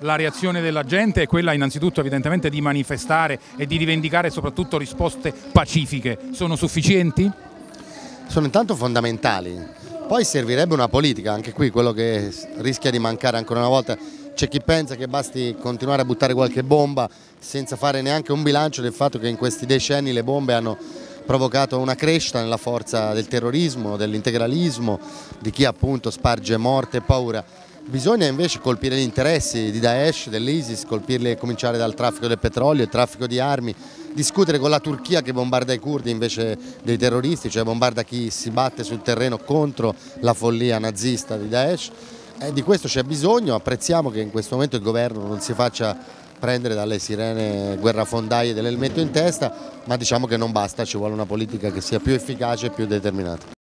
la reazione della gente è quella innanzitutto evidentemente di manifestare e di rivendicare soprattutto risposte pacifiche. Sono sufficienti? Sono intanto fondamentali, poi servirebbe una politica, anche qui quello che rischia di mancare ancora una volta. C'è chi pensa che basti continuare a buttare qualche bomba senza fare neanche un bilancio del fatto che in questi decenni le bombe hanno provocato una crescita nella forza del terrorismo, dell'integralismo, di chi appunto sparge morte e paura. Bisogna invece colpire gli interessi di Daesh, dell'ISIS, colpirli e cominciare dal traffico del petrolio, il traffico di armi, discutere con la Turchia che bombarda i curdi invece dei terroristi, cioè bombarda chi si batte sul terreno contro la follia nazista di Daesh. Di questo c'è bisogno, apprezziamo che in questo momento il governo non si faccia prendere dalle sirene guerrafondaie dell'elmetto in testa, ma diciamo che non basta, ci vuole una politica che sia più efficace e più determinata.